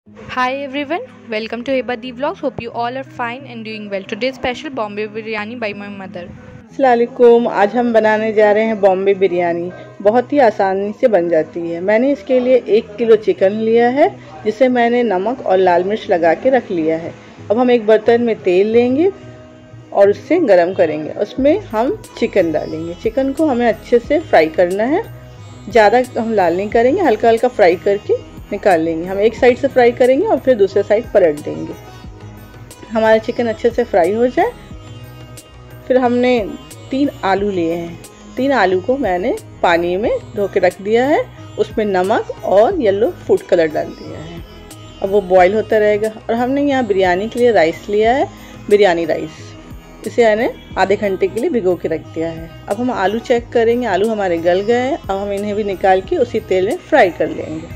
Hi everyone, welcome to Hebadi Vlogs. Hope you all are fine and doing well. Today's special Bombay biryani by my mother. अस्सलामुअलैकुम। आज हम बनाने जा रहे हैं बॉम्बे बिरयानी। बहुत ही आसानी से बन जाती है। मैंने इसके लिए 1 किलो चिकन लिया है, जिसे मैंने नमक और लाल मिर्च लगा के रख लिया है। अब हम एक बर्तन में तेल लेंगे और उससे गरम करेंगे। उसमें हम चिकन डालेंगे। चिकन को हमें अच्छे से फ्राई करना है। ज़्यादा हम लाल नहीं करेंगे, हल्का हल्का फ्राई करके निकाल लेंगे। हम एक साइड से फ्राई करेंगे और फिर दूसरे साइड पलट देंगे। हमारा चिकन अच्छे से फ्राई हो जाए, फिर हमने 3 आलू लिए हैं। 3 आलू को मैंने पानी में धो के रख दिया है। उसमें नमक और येलो फूड कलर डाल दिया है। अब वो बॉईल होता रहेगा। और हमने यहाँ बिरयानी के लिए राइस लिया है, बिरयानी राइस। इसे मैंने आधे घंटे के लिए भिगो के रख दिया है। अब हम आलू चेक करेंगे। आलू हमारे गल गए हैं। अब हम इन्हें भी निकाल के उसी तेल में फ्राई कर लेंगे।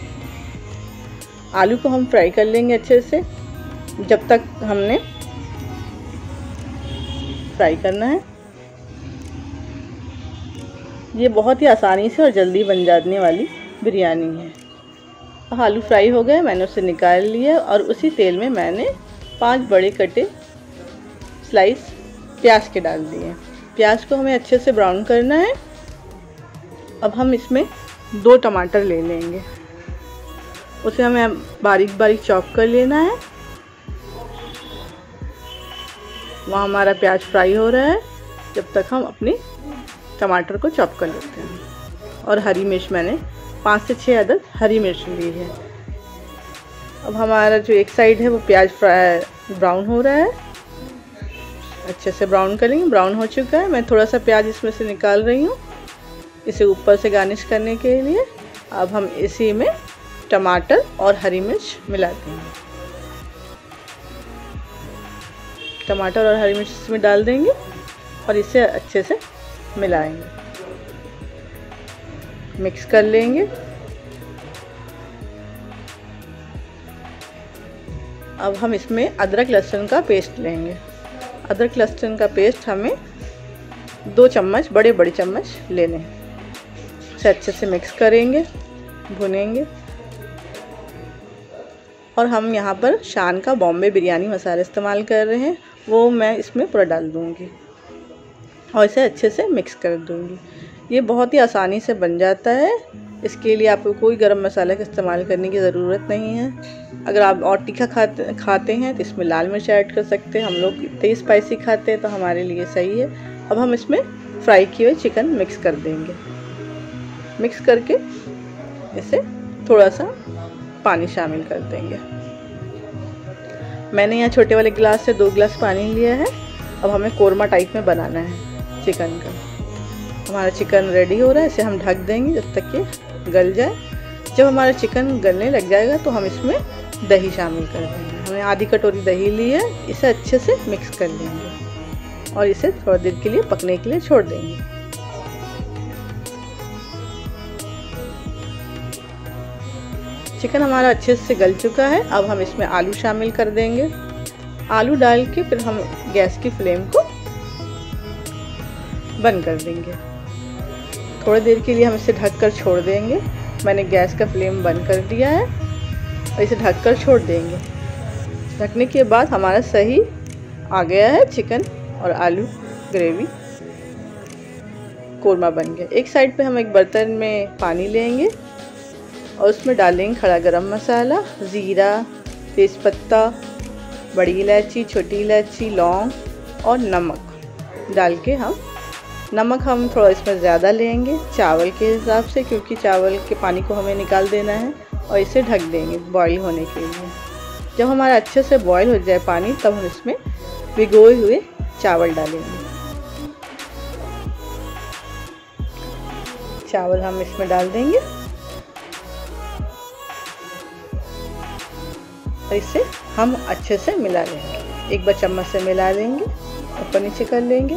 आलू को हम फ्राई कर लेंगे अच्छे से, जब तक हमने फ्राई करना है। ये बहुत ही आसानी से और जल्दी बन जाने वाली बिरयानी है। आलू फ्राई हो गए, मैंने उसे निकाल लिया और उसी तेल में मैंने 5 बड़े कटे स्लाइस प्याज के डाल दिए। प्याज को हमें अच्छे से ब्राउन करना है। अब हम इसमें 2 टमाटर ले लेंगे। उसे हमें बारीक बारीक चॉप कर लेना है। वहाँ हमारा प्याज फ्राई हो रहा है, जब तक हम अपने टमाटर को चॉप कर लेते हैं। और हरी मिर्च मैंने 5 से 6 अदद हरी मिर्च ली है। अब हमारा जो एक साइड है वो प्याज फ्राई ब्राउन हो रहा है। अच्छे से ब्राउन करेंगे। ब्राउन हो चुका है। मैं थोड़ा सा प्याज इसमें से निकाल रही हूँ, इसे ऊपर से गार्निश करने के लिए। अब हम इसी में टमाटर और हरी मिर्च मिलाते हैं। टमाटर और हरी मिर्च इसमें डाल देंगे और इसे अच्छे से मिलाएंगे, मिक्स कर लेंगे। अब हम इसमें अदरक लहसुन का पेस्ट लेंगे। अदरक लहसुन का पेस्ट हमें 2 चम्मच, बड़े बड़े चम्मच लेने हैं। इसे अच्छे से मिक्स करेंगे, भुनेंगे। और हम यहाँ पर शान का बॉम्बे बिरयानी मसाला इस्तेमाल कर रहे हैं, वो मैं इसमें पूरा डाल दूँगी और इसे अच्छे से मिक्स कर दूँगी। ये बहुत ही आसानी से बन जाता है। इसके लिए आपको कोई गरम मसाला का इस्तेमाल करने की ज़रूरत नहीं है। अगर आप और तीखा खाते हैं तो इसमें लाल मिर्च ऐड कर सकते हैं। हम लोग तेज़ स्पाइसी खाते हैं तो हमारे लिए सही है। अब हम इसमें फ्राई किए हुए चिकन मिक्स कर देंगे। मिक्स करके इसे थोड़ा सा पानी शामिल कर देंगे। मैंने यहाँ छोटे वाले गिलास से 2 गिलास पानी लिया है। अब हमें कोरमा टाइप में बनाना है चिकन का। हमारा चिकन रेडी हो रहा है। इसे हम ढक देंगे जब तक ये गल जाए। जब हमारा चिकन गलने लग जाएगा तो हम इसमें दही शामिल कर देंगे। हमने आधी कटोरी दही ली है। इसे अच्छे से मिक्स कर लेंगे और इसे थोड़ा देर के लिए पकने के लिए छोड़ देंगे। चिकन हमारा अच्छे से गल चुका है। अब हम इसमें आलू शामिल कर देंगे। आलू डाल के फिर हम गैस की फ्लेम को बंद कर देंगे। थोड़ी देर के लिए हम इसे ढककर छोड़ देंगे। मैंने गैस का फ्लेम बंद कर दिया है और इसे ढककर छोड़ देंगे। ढकने के बाद हमारा सही आ गया है चिकन और आलू ग्रेवी कोरमा बन गया। एक साइड पे हम एक बर्तन में पानी लेंगे और उसमें डालेंगे खड़ा गरम मसाला, ज़ीरा, तेज़पत्ता, बड़ी इलायची, छोटी इलायची, लौंग और नमक डाल के नमक हम थोड़ा इसमें ज़्यादा लेंगे चावल के हिसाब से, क्योंकि चावल के पानी को हमें निकाल देना है। और इसे ढक देंगे बॉईल होने के लिए। जब हमारा अच्छे से बॉईल हो जाए पानी, तब हम इसमें भिगोए हुए चावल डालेंगे। चावल हम इसमें डाल देंगे और इसे हम अच्छे से मिला लेंगे। एक बार चम्मच से मिला लेंगे, ऊपर नीचे कर लेंगे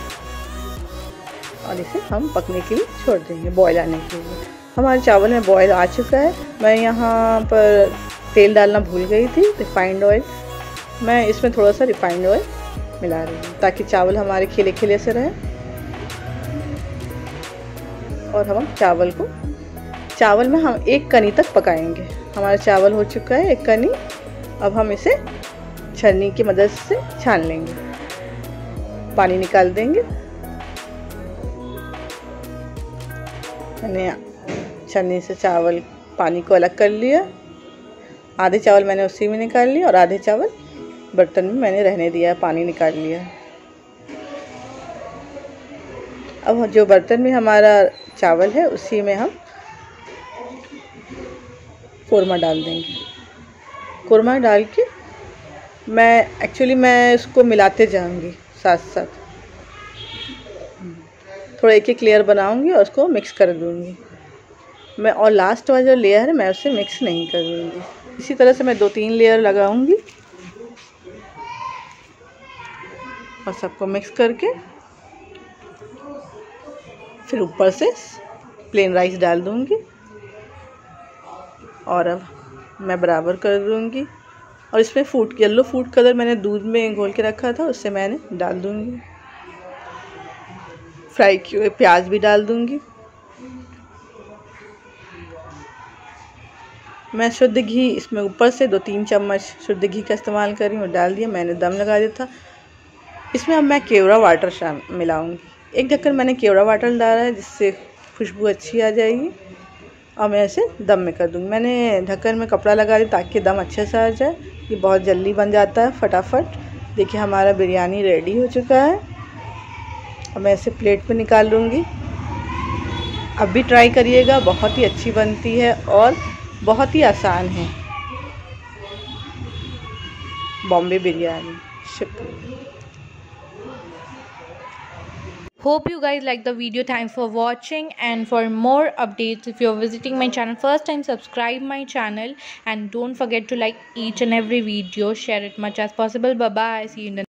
और इसे हम पकने के लिए छोड़ देंगे, बॉयल आने के लिए। हमारे चावल में बॉयल आ चुका है। मैं यहाँ पर तेल डालना भूल गई थी, रिफाइंड ऑयल। मैं इसमें थोड़ा सा रिफाइंड ऑयल मिला रही हूँ ताकि चावल हमारे खिले खिले से रहे। और हम चावल में हम 1 कनी तक पकाएंगे। हमारा चावल हो चुका है 1 कनी। अब हम इसे छन्नी की मदद से छान लेंगे, पानी निकाल देंगे। मैंने छन्नी से चावल पानी को अलग कर लिया। आधे चावल मैंने उसी में निकाल लिया और आधे चावल बर्तन में मैंने रहने दिया, पानी निकाल लिया। अब जो बर्तन में हमारा चावल है उसी में हम कोरमा डाल देंगे। कोरमा डाल के मैं इसको मिलाते जाऊंगी साथ साथ, थोड़ा एक लेयर बनाऊंगी और उसको मिक्स कर दूंगी मैं। और लास्ट वाला जो लेयर है मैं उसे मिक्स नहीं कर दूंगी। इसी तरह से मैं 2-3 लेयर लगाऊंगी और सबको मिक्स करके फिर ऊपर से प्लेन राइस डाल दूंगी और अब मैं बराबर कर दूंगी। और इसमें येलो फूड कलर मैंने दूध में घोल के रखा था, उससे मैंने डाल दूंगी। फ्राई किए हुए प्याज भी डाल दूंगी। मैं शुद्ध घी इसमें ऊपर से 2-3 चम्मच शुद्ध घी का इस्तेमाल कर रही हूँ, डाल दिया। मैंने दम लगा दिया था। इसमें अब मैं केवड़ा वाटर मिलाऊंगी। 1 ढक्कन मैंने केवड़ा वाटर डाला है जिससे खुशबू अच्छी आ जाएगी। और मैं इसे दम में कर दूँगी। मैंने ढक्कन में कपड़ा लगा दिया ताकि दम अच्छे से आ जाए। ये बहुत जल्दी बन जाता है फटाफट। देखिए हमारा बिरयानी रेडी हो चुका है। अब मैं इसे प्लेट पे निकाल लूँगी। अब भी ट्राई करिएगा, बहुत ही अच्छी बनती है और बहुत ही आसान है बॉम्बे बिरयानी। शुक्रिया। Hope you guys like the video. Thanks for watching, and for more updates, if you're visiting my channel first time, subscribe my channel and don't forget to like each and every video, share it much as possible. Bye bye, see you in the